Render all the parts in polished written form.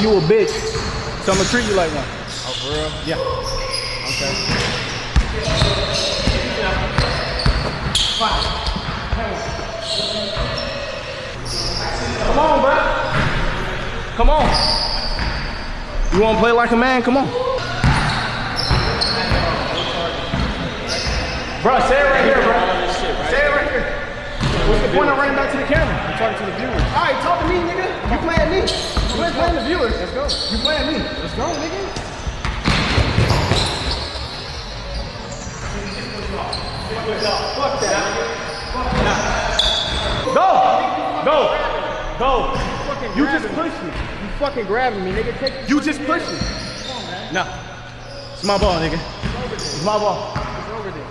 you a bitch, so I'm gonna treat you like one. Oh, for real? Yeah. Okay. Come on, bro. Come on. You wanna play like a man? Come on. Bro, say it right here, bro. Say it right here. What's the point of running back to the camera? I'm talking to the viewers. All right, talk to me, nigga. You playing me. You ain't playing the viewers. Let's go. You playing me. Let's go, nigga. Fuck that. Go. You just pushed me. You fucking grabbing me, nigga. Take You just pushed me. Come on, man. No. It's my ball, nigga. It's my ball. It's over there.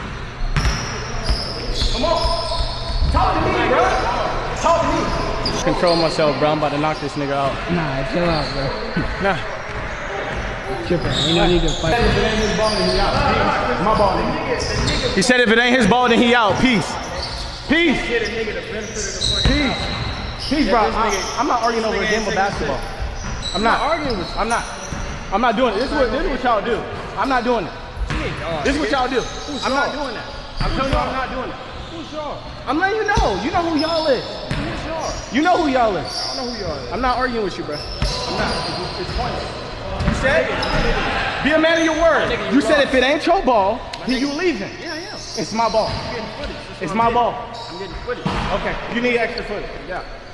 Come on. Talk to me, bro. Talk to me. Control myself, bro. I'm about to knock this nigga out. Nah, chill out, bro. Nah. Tripping. Ain't no need to fight. If it ain't his ball, then he out. Peace. My ball, nigga. He said if it ain't his ball, then he out. Peace. Peace. Get a nigga the benefit of the fucking Peace. Peace, bro. I'm not arguing over a game of basketball. I'm not arguing with you. I'm not doing it. This is what y'all do. I'm not doing it. This is what y'all do. I'm not doing that. I'm telling you I'm not doing it. Who's y'all? I'm letting you know. You know who y'all is. Who's y'all? You know who y'all is. I don't know who y'all is. I'm not arguing with you, bro. I'm not. It's funny. You said, be a man of your word. You said if it ain't your ball, then you leaving. Yeah, yeah. It's my ball. I'm getting footage. It's my ball. I'm getting footage. Okay. You need extra footage. Yeah.